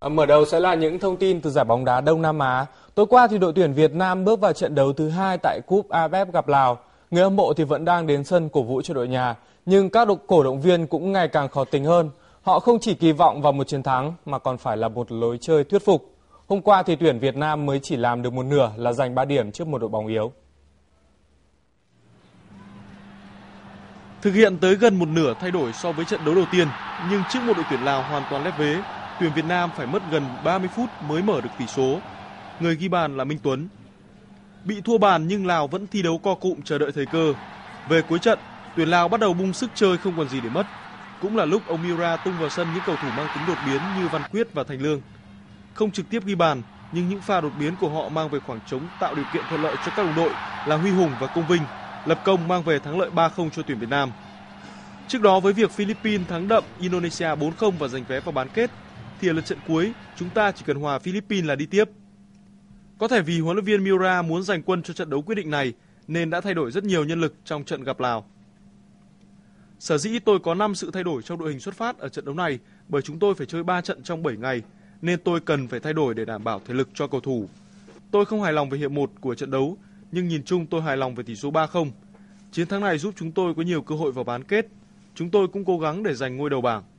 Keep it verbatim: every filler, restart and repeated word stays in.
Mở đầu sẽ là những thông tin từ giải bóng đá Đông Nam Á. Tối qua thì đội tuyển Việt Nam bước vào trận đấu thứ hai tại Cúp a ép ép gặp Lào. Người hâm mộ thì vẫn đang đến sân cổ vũ cho đội nhà, nhưng các cổ động viên cũng ngày càng khó tính hơn. Họ không chỉ kỳ vọng vào một chiến thắng mà còn phải là một lối chơi thuyết phục. Hôm qua thì tuyển Việt Nam mới chỉ làm được một nửa là giành ba điểm trước một đội bóng yếu. Thực hiện tới gần một nửa thay đổi so với trận đấu đầu tiên, nhưng trước một đội tuyển Lào hoàn toàn lép vế, tuyển Việt Nam phải mất gần ba mươi phút mới mở được tỷ số. Người ghi bàn là Minh Tuấn. Bị thua bàn nhưng Lào vẫn thi đấu co cụm chờ đợi thời cơ. Về cuối trận, tuyển Lào bắt đầu bung sức chơi không còn gì để mất. Cũng là lúc ông Miura tung vào sân những cầu thủ mang tính đột biến như Văn Quyết và Thành Lương. Không trực tiếp ghi bàn, nhưng những pha đột biến của họ mang về khoảng trống tạo điều kiện thuận lợi cho các đồng đội là Huy Hùng và Công Vinh, lập công mang về thắng lợi ba không cho tuyển Việt Nam. Trước đó với việc Philippines thắng đậm Indonesia bốn không và giành vé vào bán kết, thì ở lượt trận cuối chúng ta chỉ cần hòa Philippines là đi tiếp. Có thể vì huấn luyện viên Miura muốn giành quân cho trận đấu quyết định này nên đã thay đổi rất nhiều nhân lực trong trận gặp Lào. Sở dĩ tôi có năm sự thay đổi trong đội hình xuất phát ở trận đấu này bởi chúng tôi phải chơi ba trận trong bảy ngày nên tôi cần phải thay đổi để đảm bảo thể lực cho cầu thủ. Tôi không hài lòng về hiệp một của trận đấu nhưng nhìn chung tôi hài lòng về tỷ số ba không. Chiến thắng này giúp chúng tôi có nhiều cơ hội vào bán kết. Chúng tôi cũng cố gắng để giành ngôi đầu bảng.